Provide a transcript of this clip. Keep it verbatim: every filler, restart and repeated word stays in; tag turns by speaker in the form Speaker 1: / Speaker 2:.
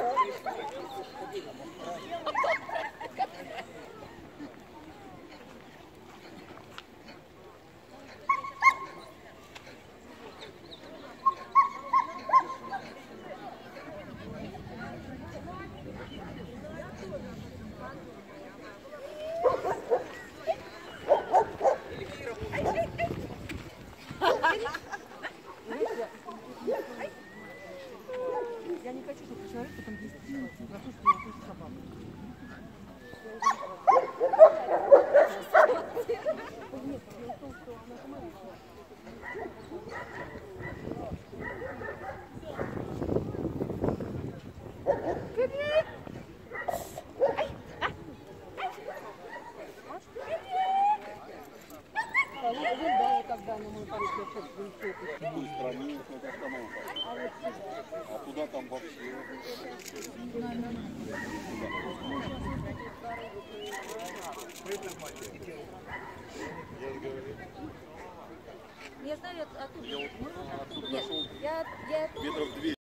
Speaker 1: Я не хочу, чтобы человек потом действительно за то, что я хочу собаку. Нет, дело в том, что она сама да, когда на мой парень
Speaker 2: какую страну, это остановка. А куда там вообще?
Speaker 3: Я знаю оттуда.
Speaker 2: Я вот, а, оттуда
Speaker 3: Нет,
Speaker 2: дошел
Speaker 3: я, я...
Speaker 2: метров двести.